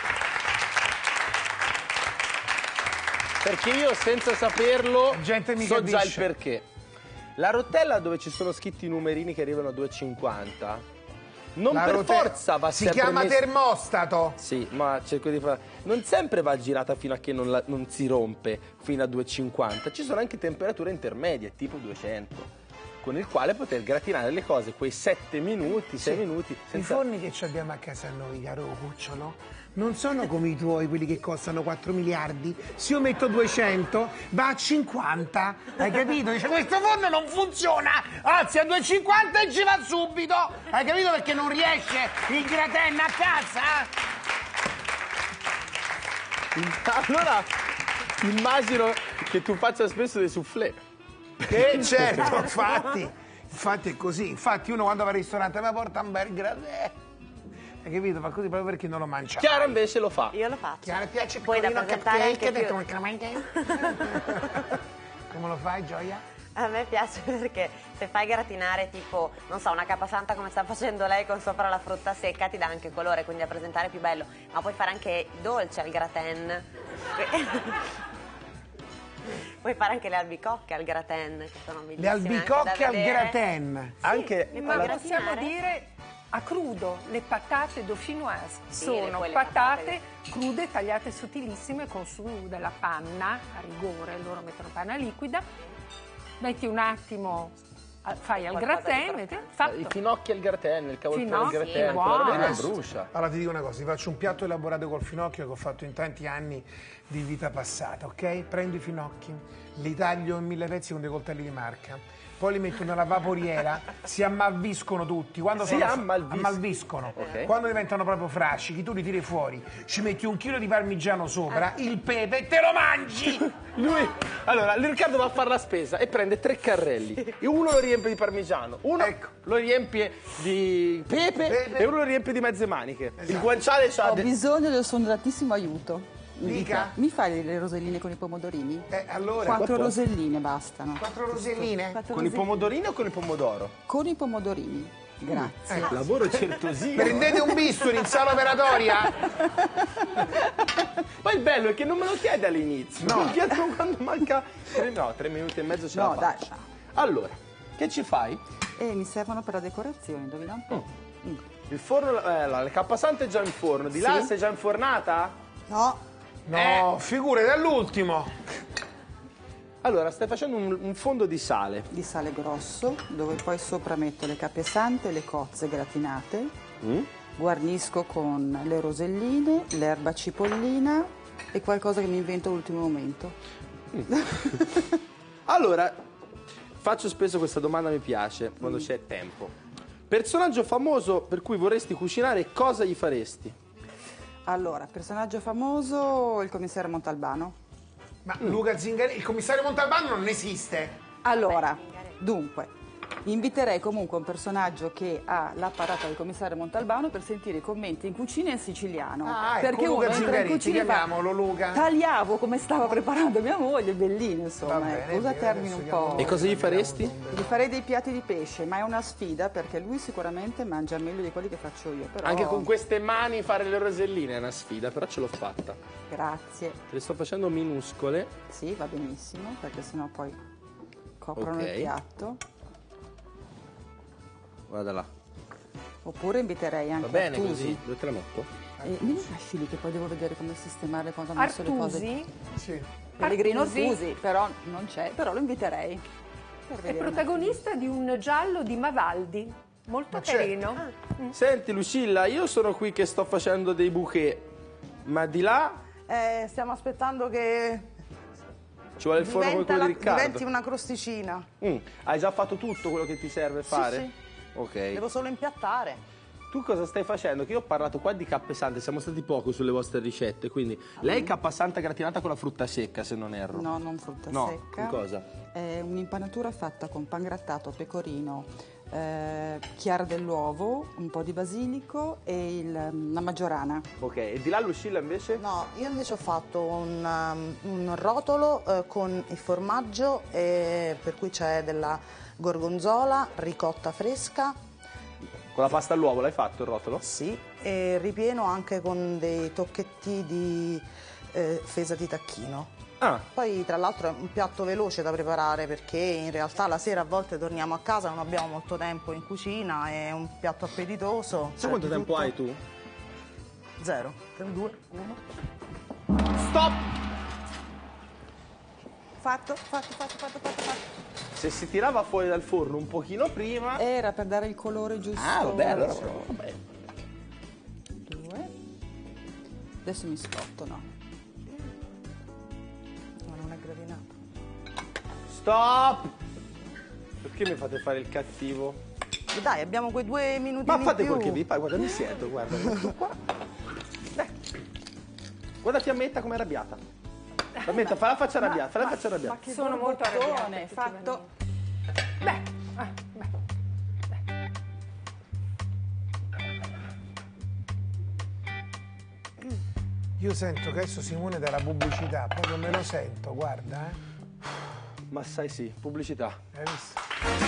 Perché io senza saperlo La gente mi so già il capisce. perché. La rotella dove ci sono scritti i numerini che arrivano a due e cinquanta non La per rote- forza va Si sempre chiama messa- termostato. Sì, ma cerco di fare. Non sempre va girata fino a che non, la- non si rompe, fino a due e cinquanta. Ci sono anche temperature intermedie, tipo duecento, con il quale poter gratinare le cose quei sette minuti, sei minuti. I Senza... forni che abbiamo a casa noi, caro cucciolo, non sono come i tuoi, quelli che costano quattro miliardi. Se io metto duecento, va a cinquanta. Hai capito? Dice, questo forno non funziona. Anzi, a due e cinquanta e ci va subito. Hai capito perché non riesce il gratin a casa? Allora, immagino che tu faccia spesso dei soufflé. Eh, certo, infatti. Infatti è così. Infatti uno quando va al ristorante mi porta un bel gratin. Hai capito? Fa così proprio perché non lo mangia. Chiara mai. invece lo fa. Io lo faccio. Chiara, piace Poi da piccolino presentare cupcake, anche detto più. un cupcake. Come lo fai, Gioia? A me piace perché se fai gratinare tipo, non so, una capasanta come sta facendo lei con sopra la frutta secca ti dà anche colore, quindi a presentare è più bello. Ma puoi fare anche dolce al gratin. Puoi fare anche le albicocche al gratin, che sono bellissime. Le albicocche anche da al vedere. gratin. Anche le Ma puoi possiamo gratinare. dire a crudo, le patate dauphinoise Sì, sono quelle patate, patate. crude tagliate sottilissime con su della panna, a rigore, loro mettono panna liquida, metti un attimo, a- fai al Qualcosa di gratin, croccante. metti- fatto. I finocchi al gratin, il cavolfiore al Finocchi, gratin, buono. quello non Adesso- brucia. Allora ti dico una cosa, ti faccio un piatto elaborato col finocchio che ho fatto in tanti anni di vita passata, ok? Prendo i finocchi, li taglio in mille pezzi con dei coltelli di marca, poi li metto nella vaporiera, si ammalviscono tutti. Quando Si sono- ammalvis- ammalviscono. Ok. Quando diventano proprio frascichi, tu li tiri fuori, ci metti un chilo di parmigiano sopra, il pepe e te lo mangi! Lui, allora, Riccardo va a fare la spesa e prende tre carrelli. E uno lo riempie di parmigiano, uno Ecco. lo riempie di pepe, Pepe. e uno lo riempie di mezze maniche. Esatto. Il guanciale c'ha... Ho de- bisogno del suo gratissimo aiuto. Dica. Mi fai le roselline con i pomodorini? Eh, allora, Quattro dopo- roselline bastano. quattro roselline? Quattro Con i roselline. pomodorini o con il pomodoro? Con i pomodorini. Grazie. Ecco. Lavoro certosino. Prendete un bisturi in sala operatoria? Poi il bello è che non me lo chiede all'inizio, No. mi chiedono quando manca... Tre, no, tre minuti e mezzo ce No, la dai. faccio. Allora, che ci fai? E mi servono per la decorazione, indovina un po'. Mm. Il forno, eh, la capasante è già in forno, di là Sì. sei già infornata? No, No, figurati, è l'ultimo. Allora, stai facendo un, un fondo di sale. Di sale grosso, dove poi sopra metto le cappe sante e le cozze gratinate. Mm? Guarnisco con le roselline, l'erba cipollina e qualcosa che mi invento all'ultimo momento. Allora, faccio spesso questa domanda, mi piace, quando c'è tempo. Personaggio famoso per cui vorresti cucinare, cosa gli faresti? Allora, personaggio famoso, il commissario Montalbano. Ma Luca Zingaretti, il commissario Montalbano non esiste. Allora, dunque, inviterei comunque un personaggio che ha l'apparato del commissario Montalbano per sentire i commenti in cucina in siciliano. Ah, ecco, perché Luca uno entra in Zingaretti, cucina e fa, chiamiamolo Luca. tagliavo come stava preparando mia moglie, bellino insomma, Va bene, ecco, usa bene, termini adesso un chiamo- po'. E cosa gli faresti? Gli farei dei piatti di pesce, ma è una sfida perché lui sicuramente mangia meglio di quelli che faccio io. Però... Anche con queste mani fare le roselline è una sfida, però ce l'ho fatta. Grazie. Te le sto facendo minuscole. Sì, va benissimo, perché sennò poi coprono Ok. il piatto. Guarda là. Oppure inviterei anche Va bene Artusi. così? Dove te la metto? E mi lasci lì che poi devo vedere come sistemare quando ho messo le cose. Artusi Sì. Pellegrino Artusi Artusi, però non c'è, però lo inviterei. Per è vedere un protagonista di un giallo di Mavaldi, molto Ma certo. carino. Senti Lucilla, io sono qui che sto facendo dei bouquet, ma di là eh, stiamo aspettando che ci vuole il forno come diventa quello la- di Riccardo. diventi una crosticina. Mm, hai già fatto tutto quello che ti serve fare? sì. Ok. Devo solo impiattare. Tu cosa stai facendo? Che io ho parlato qua di cappe sante, siamo stati poco sulle vostre ricette, quindi lei cappa santa gratinata con la frutta secca, se non erro. No, non frutta No, secca. con cosa? È un'impanatura fatta con pangrattato, pecorino, eh, chiara dell'uovo, un po' di basilico e il- la maggiorana. Ok, e di là Lucilla invece? No, io invece ho fatto un, um, un rotolo eh, con il formaggio, eh, per cui c'è della gorgonzola, ricotta fresca, Con la pasta all'uovo l'hai fatto il rotolo? sì, e ripieno anche con dei tocchetti di eh, fesa di tacchino. Ah, Poi tra l'altro è un piatto veloce da preparare perché in realtà la sera a volte torniamo a casa, non abbiamo molto tempo in cucina, è un piatto appetitoso. sai quanto tempo tutto- hai tu? Zero. tre, due, uno. Stop! Fatto, fatto, fatto, fatto, fatto, fatto. Se si tirava fuori dal forno un pochino prima... Era per dare il colore giusto. Ah, vabbè, allora vabbè. Due. Adesso mi scotto, no? Ma non è gratinato. Stop! Perché mi fate fare il cattivo? E dai, abbiamo quei due minuti Ma in fate più. quel che vi pare, guarda, mi siedo, guarda. metto qua. Dai. Guardati a Metta come è arrabbiata. La Metta, fa la faccia arrabbiata, fa la faccia arrabbiata. Che Sono molto borbottone, arrabbiata, fatto. Beh, eh, beh. Io sento che adesso Simone dà la pubblicità, proprio me lo sento, guarda, eh. Ma sai sì, pubblicità. Hai visto?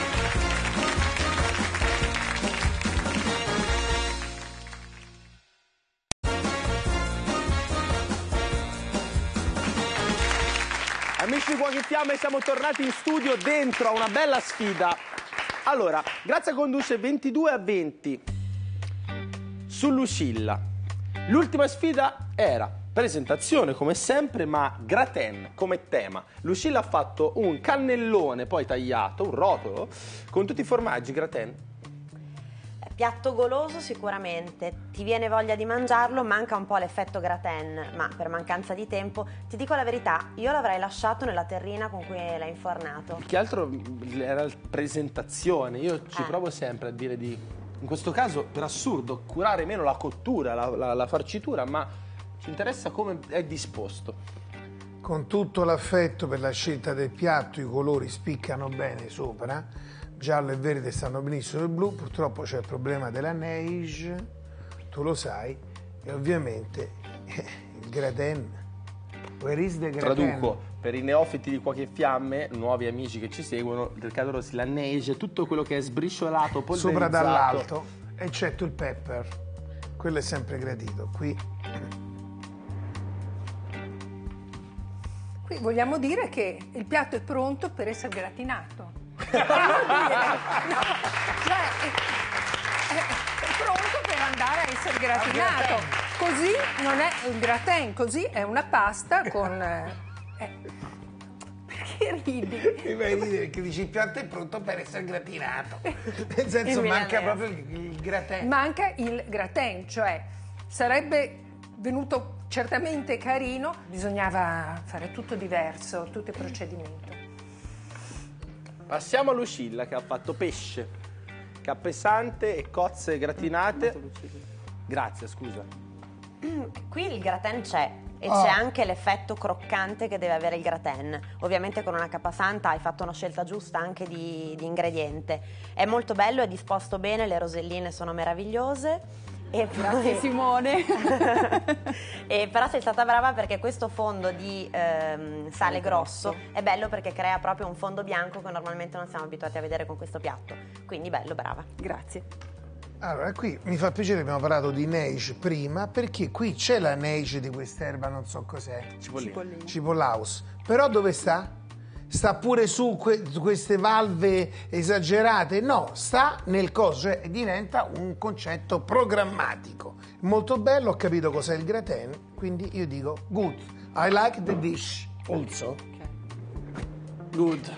Amici di Cuochi e Fiamme, siamo tornati in studio dentro a una bella sfida. Allora, Grazia conduce ventidue a venti su Lucilla. L'ultima sfida era presentazione come sempre, ma gratin come tema. Lucilla ha fatto un cannellone poi tagliato, un rotolo, con tutti i formaggi gratin. Piatto goloso sicuramente, ti viene voglia di mangiarlo, manca un po' l'effetto gratin, ma per mancanza di tempo, ti dico la verità, io l'avrei lasciato nella terrina con cui l'hai infornato. Che altro era la presentazione, io ci Eh. provo sempre a dire di, in questo caso per assurdo, curare meno la cottura, la, la, la farcitura, ma ci interessa come è disposto. Con tutto l'affetto per la scelta del piatto, i colori spiccano bene sopra. Giallo e verde stanno benissimo il blu, purtroppo c'è il problema della neige, tu lo sai, e ovviamente eh, il gratin. Where is the gratin? Traduco, per i neofiti di Cuochi e Fiamme, nuovi amici che ci seguono, Riccardo Rossi, la neige, tutto quello che è sbriciolato, polverizzato. Sopra dall'alto, eccetto il pepper, quello è sempre gradito. Qui Qui vogliamo dire che il piatto è pronto per essere gratinato. Voglio dire, no, cioè, è, è, è pronto per andare a essere gratinato. Così non è un gratin, così è una pasta con... Eh, eh. Perché ridi? mi vai a dire perché dici il piatto è pronto per essere gratinato. Nel senso Il manca milanese. proprio il, il gratin. Manca il gratin, cioè sarebbe venuto certamente carino, bisognava fare tutto diverso, tutto il procedimento. Passiamo a Lucilla che ha fatto pesce, cappesante e cozze gratinate. Grazie, scusa. Qui il gratin c'è e Oh. c'è anche l'effetto croccante che deve avere il gratin. Ovviamente con una capasanta hai fatto una scelta giusta anche di, di ingrediente. È molto bello, è disposto bene, le roselline sono meravigliose. E Grazie poi... Simone. e però sei stata brava perché questo fondo di ehm, sale grosso è bello perché crea proprio un fondo bianco che normalmente non siamo abituati a vedere con questo piatto. Quindi bello, brava. Grazie. Allora, qui mi fa piacere, abbiamo parlato di neige prima, perché qui c'è la neige di quest'erba, non so cos'è. Cipollino. Cipollaus. Però dove sta? Sta pure su que- queste valve esagerate? No, sta nel coso, cioè diventa un concetto programmatico. Molto bello, ho capito cos'è il gratin, quindi io dico good. I like the dish also. Good.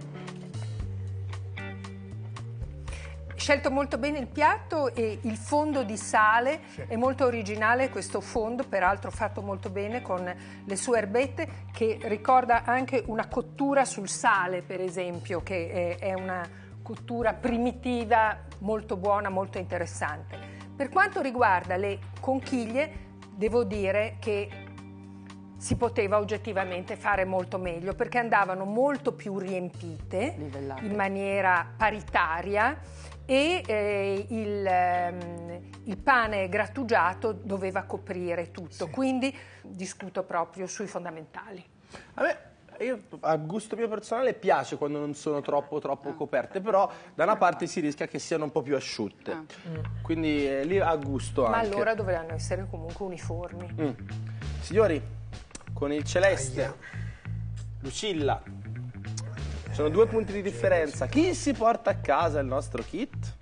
Scelto molto bene il piatto e il fondo di sale, è molto originale questo fondo, peraltro fatto molto bene con le sue erbette, che ricorda anche una cottura sul sale, per esempio, che è, è una cottura primitiva molto buona, molto interessante. Per quanto riguarda le conchiglie, devo dire che si poteva oggettivamente fare molto meglio perché andavano molto più riempite, Livellate. in maniera paritaria, e eh, il, ehm, il pane grattugiato doveva coprire tutto, Sì. quindi discuto proprio sui fondamentali. A me, io, a gusto mio personale, piace quando non sono troppo troppo coperte, però da una parte si rischia che siano un po' più asciutte. Ah. Quindi eh, lì a gusto Ma anche. allora dovranno essere comunque uniformi. Mm. Signori, con il celeste, Aia. Lucilla, sono due punti di differenza. Chi si porta a casa il nostro kit?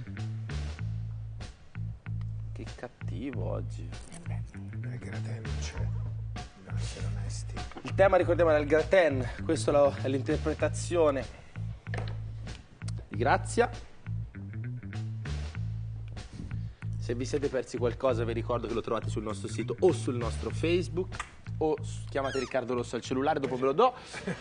Che cattivo oggi. Il gratin non c'è, dobbiamo essere onesti. Il tema, ricordiamo, era il gratin. Questa è la- è l'interpretazione di Grazia. Se vi siete persi qualcosa, vi ricordo che lo trovate sul nostro sito o sul nostro Facebook, o s- chiamate Riccardo Rosso al cellulare, dopo ve lo do.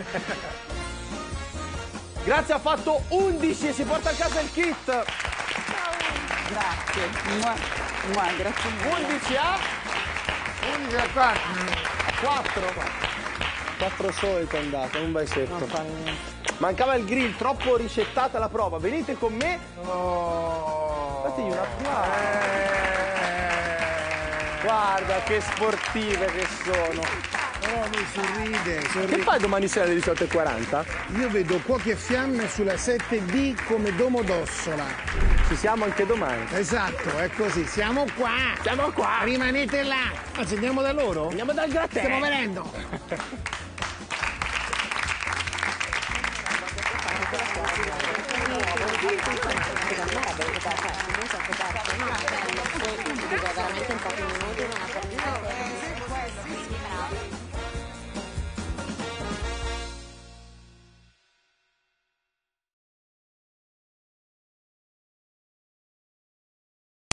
Grazia ha fatto undici e si porta a casa il kit. Grazie. Mua, mua, grazie mille. undici a undici a quattro. quattro. quattro solito è andata, un baisetto. Non fa niente. Mancava il grill, troppo ricettata la prova. Venite con me. Oh. Fategli un applauso. Eh. Guarda che sportive che sono. Oh, lui sorride, sorride. Che fai domani sera alle diciotto e quaranta? Io vedo Cuochi e Fiamme sulla sette D come Domodossola. Ci siamo anche domani. Esatto, è così. Siamo qua. Siamo qua. Rimanete là. Anzi, andiamo da loro? Andiamo dal grattè. Stiamo venendo. Veramente in pochi minuti.